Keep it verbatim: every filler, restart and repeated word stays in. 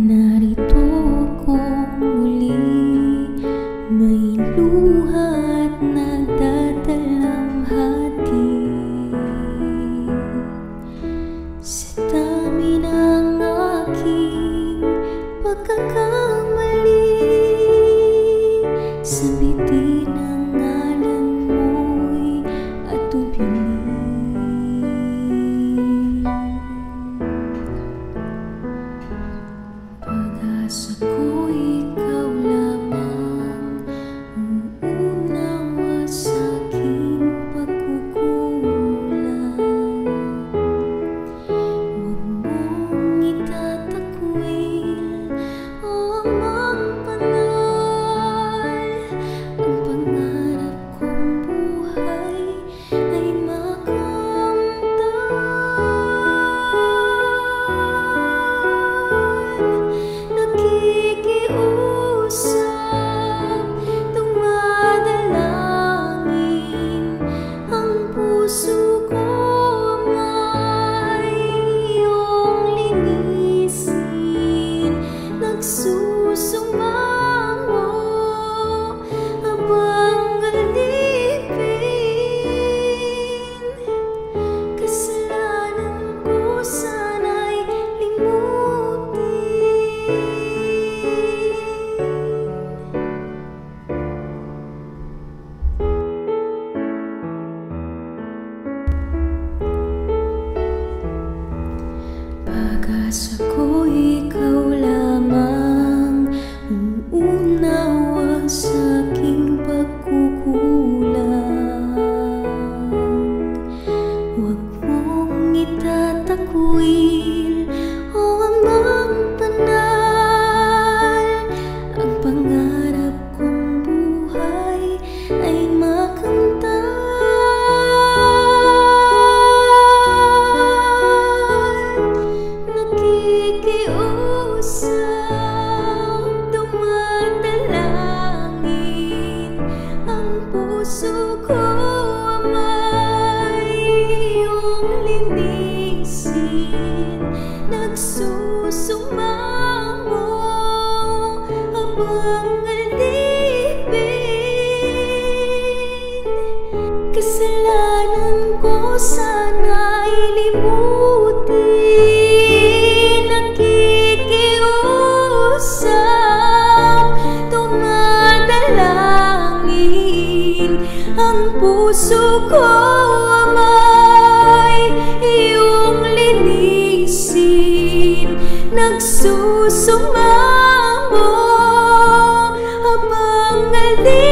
Narito akong muli, may luha't nagdadalamhati. Sa dami ng aking pagkakamali, sa bitin ng ngalan mo'y atubili. Pag-asa ko ikaw lamang, uunawa sa'king pagkukulang. Huwag mong itatakwil o amang panal. Ang pangarap kong buhay ay makamtan. Nakikiusap, dumadalangin, ang puso ko may iyong linisin. Nagsusumango habang alipin. Kasalanan ko sana'y limutin. Pag-asa ko ikaw lamang, uunawa sa'king pagkukulang. Huwag mong itatakwil o amang panal. Ang pangarap kong buhay ay makamtan. Nakikiusap, dumadalangin, ang puso ko may iyong linisin. Nagsusumango habang alipin. Kasalanan ko sana'y limutin. Nakikiusap, dumadalangin, ang puso ko may iyong linisin. Nagsusumango habang alipin.